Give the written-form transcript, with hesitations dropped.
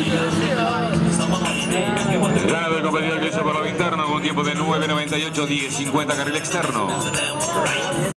Ganado el competidor que hizo por lo interno con un tiempo de 9.98, 10.50 carril externo.